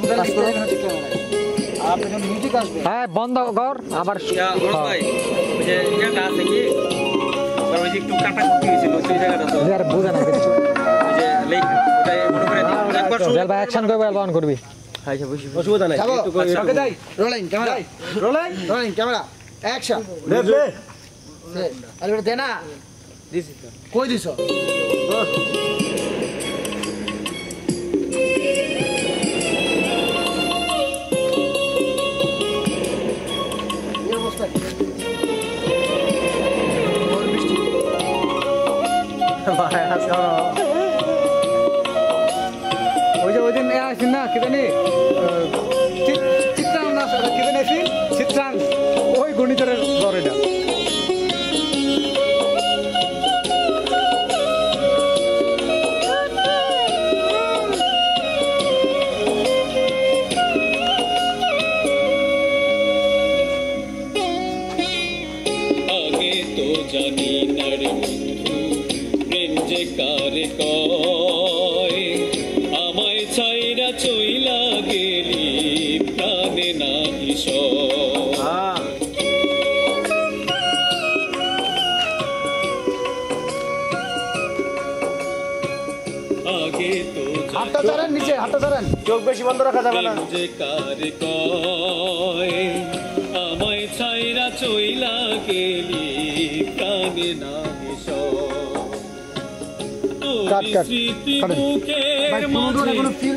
হ্যাঁ বন্ধ কর আবার বোঝা না অ্যাকশন করবি অন করবি অসুবিধা নাই rolling camera rolling camera action আরে দে না দিছি তো কই দিছো এই অবস্থা ওর বৃষ্টি ভাই আসো ওই দিন আসেন না কি জানি চিত্রাং না কি জানি আসেন চিত্রাং ওই গণিতের দরেটা আগে তো জানি না রে বন্ধু প্রেম যে কারে কয় আমায় ছাইরা চইলা গেলি প্রাণে নাহি আগে তো হাতটা ধরেন নিচে হাতটা ধরেন চোখ বেশি বন্ধ রাখা যাবে না যে কারে কয় আমায় ছাইরা চইলা গেলি প্রাণে নাহি কাট কাট স্মৃতি বুকের মাঝে